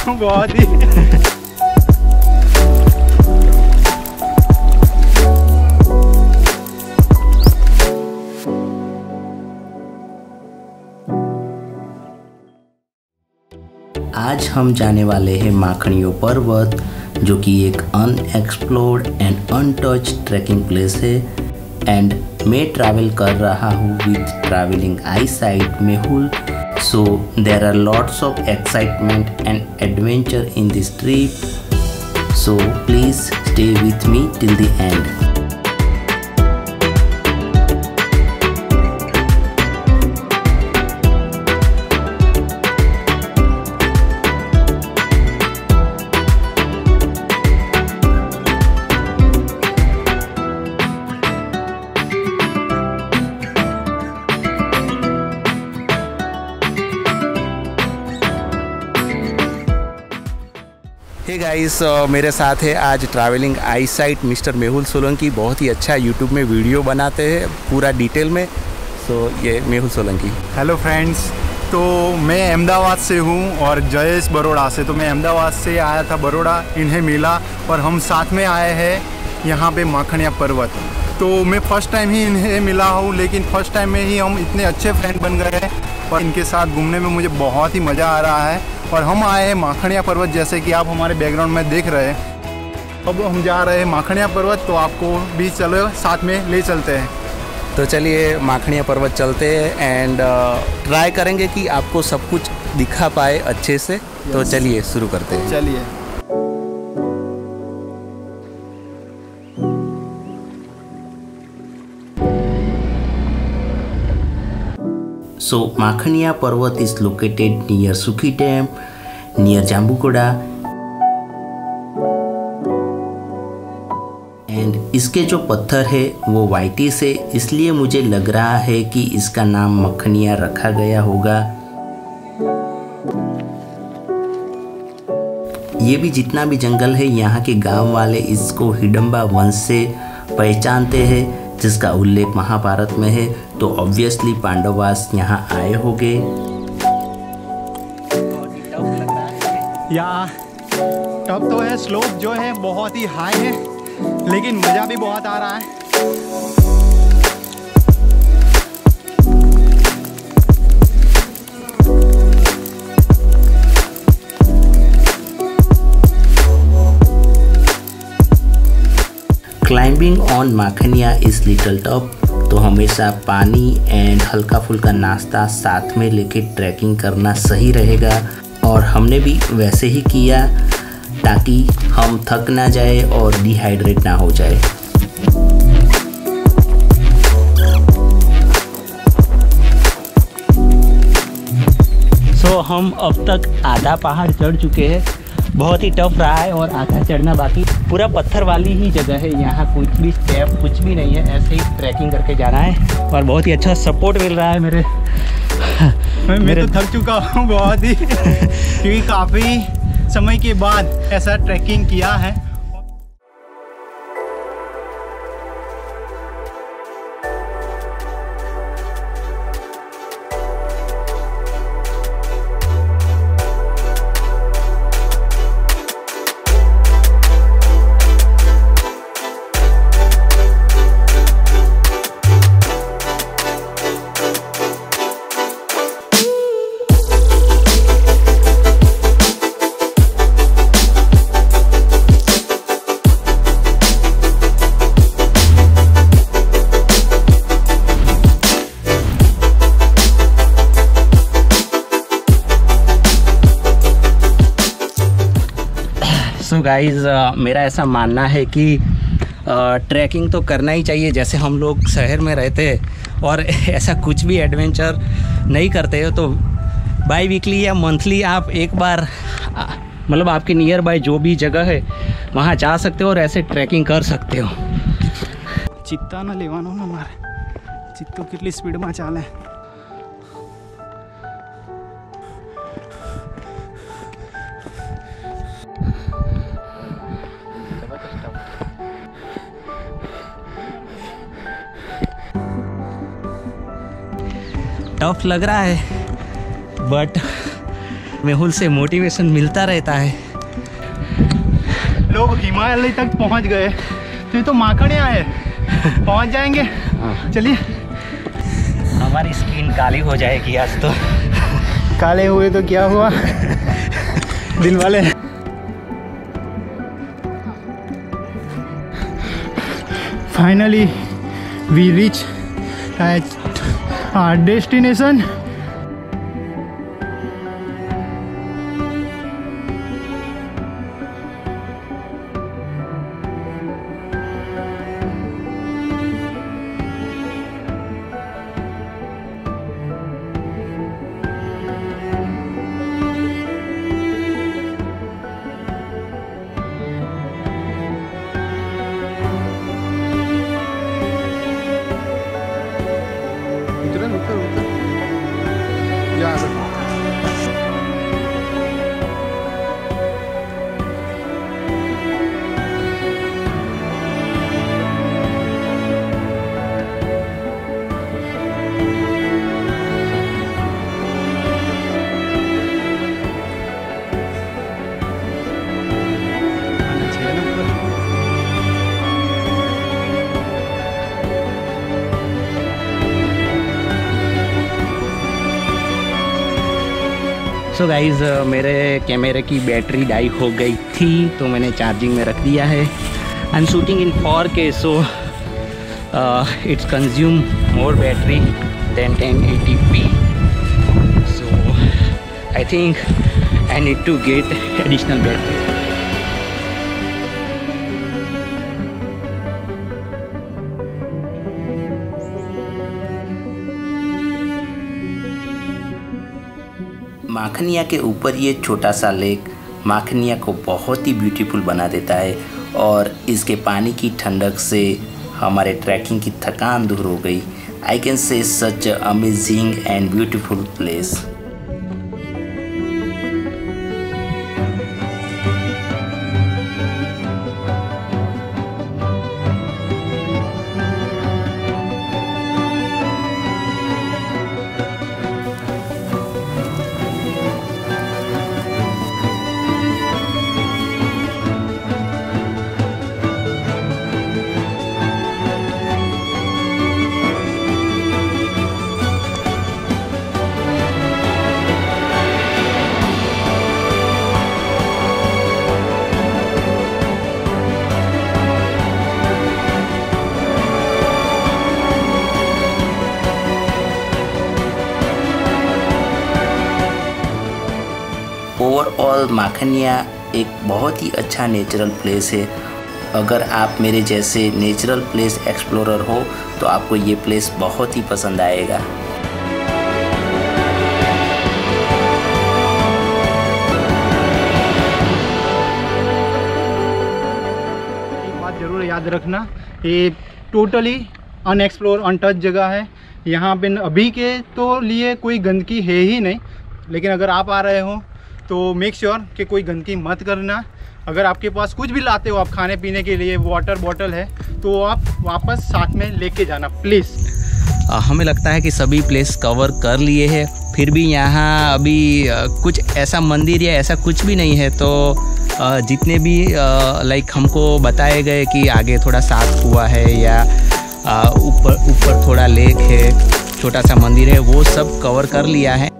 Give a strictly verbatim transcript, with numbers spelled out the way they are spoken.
हूँ बहुत ही। आज हम जाने वाले हैं माखणियों पर्वत, जो कि एक unexplored and untouched trekking place है। एंड मैं ट्रैवल कर रहा हूँ with travelling eye sight Mehul, so there are lots of excitement and adventure in this trip, so please stay with me till the end. Hey guys, मेरे साथ है आज travelling eye sight mister Mehul Solanki. बहुत ही अच्छा यूट्यूब में वीडियो बनाते हैं पूरा डिटेल में। सो so, ये मेहुल सोलंकी। हेलो फ्रेंड्स, तो मैं अहमदाबाद से हूँ और जयेश बड़ौदा से। तो मैं अहमदाबाद से आया था बड़ौदा, इन्हें मिला और हम साथ में आए हैं यहाँ पे माखणिया पर्वत। तो मैं फ़र्स्ट टाइम ही इन्हें मिला हूँ, लेकिन फ़र्स्ट टाइम में ही हम इतने अच्छे फ्रेंड बन गए हैं और इनके साथ घूमने में मुझे बहुत ही मज़ा आ रहा है। और हम आए हैं माखणिया पर्वत, जैसे कि आप हमारे बैकग्राउंड में देख रहे हैं। अब हम जा रहे हैं माखणिया पर्वत, तो आपको भी चलो साथ में ले चलते हैं। तो चलिए माखणिया पर्वत चलते हैं एंड ट्राई करेंगे कि आपको सब कुछ दिखा पाए अच्छे से। तो चलिए शुरू करते हैं। चलिए। So Makhaniya Parvat is located near Sukhi Dam, near Jambugoda, and इसके जो पत्थर है वो वाइटी से, इसलिए मुझे लग रहा है कि इसका नाम मखनिया रखा गया होगा। ये भी जितना भी जंगल है, यहाँ के गांव वाले इसको हिडम्बा वंश से पहचानते हैं, जिसका उल्लेख महाभारत में है। तो ऑब्वियसली पांडवास यहाँ आए होंगे। या टफ तो है, स्लोप जो है बहुत ही हाई है, लेकिन मज़ा भी बहुत आ रहा है। Climbing on Makhaniya is little tough, तो हमेशा पानी एंड हल्का फुल्का नाश्ता साथ में लेके ट्रैकिंग करना सही रहेगा। और हमने भी वैसे ही किया ताकि हम थक ना जाए और डिहाइड्रेट ना हो जाए। सो so, हम अब तक आधा पहाड़ चढ़ चुके हैं। बहुत ही टफ रहा है और आधा चढ़ना बाकी। पूरा पत्थर वाली ही जगह है, यहाँ कुछ भी स्टेप कुछ भी नहीं है, ऐसे ही ट्रैकिंग करके जाना है। और बहुत ही अच्छा सपोर्ट मिल रहा है मेरे मैं, मैं तो थक चुका हूँ बहुत ही क्योंकि काफ़ी समय के बाद ऐसा ट्रैकिंग किया है। सो गाइज़, मेरा ऐसा मानना है कि ट्रैकिंग तो करना ही चाहिए। जैसे हम लोग शहर में रहते हैं और ऐसा कुछ भी एडवेंचर नहीं करते हो, तो बाई वीकली या मंथली आप एक बार मतलब आपके नियर बाय जो भी जगह है वहाँ जा सकते हो और ऐसे ट्रैकिंग कर सकते हो। चित्ता ना लेवानो ना मारे, चित्तो कितनी स्पीड में चाले। टफ लग रहा है बट मेहुल से मोटिवेशन मिलता रहता है। लोग हिमालय तक पहुंच गए, तो ये तो माखणिया है, पहुंच जाएंगे। चलिए, हमारी स्किन काली हो जाएगी आज तो। काले हुए तो क्या हुआ दिल वाले। Finally we reach at our destination. So so guys, मेरे कैमरे की बैटरी डाई हो गई थी तो मैंने चार्जिंग में रख दिया है। I am shooting in four K, so it's consume more battery than ten eighty p. So I think I need to get additional battery. Makhaniya के ऊपर ये छोटा सा लेक माखनिया को बहुत ही ब्यूटीफुल बना देता है और इसके पानी की ठंडक से हमारे ट्रैकिंग की थकान दूर हो गई। I can say such amazing and beautiful place. Overall Makhaniya एक बहुत ही अच्छा नेचुरल प्लेस है। अगर आप मेरे जैसे नेचुरल प्लेस एक्सप्लोरर हो तो आपको ये प्लेस बहुत ही पसंद आएगा। एक बात ज़रूर याद रखना, ये टोटली अनएक्सप्लोर अनटच जगह है। यहाँ पे अभी के तो लिए कोई गंदगी है ही नहीं, लेकिन अगर आप आ रहे हो तो मेक श्योर कि कोई गंदगी मत करना। अगर आपके पास कुछ भी लाते हो आप खाने पीने के लिए, वाटर बॉटल है, तो आप वापस साथ में लेके जाना प्लीज़। हमें लगता है कि सभी प्लेस कवर कर लिए हैं, फिर भी यहाँ अभी कुछ ऐसा मंदिर या ऐसा कुछ भी नहीं है। तो जितने भी लाइक हमको बताए गए कि आगे थोड़ा साफ हुआ है या ऊपर ऊपर थोड़ा लेक है, छोटा सा मंदिर है, वो सब कवर कर लिया है।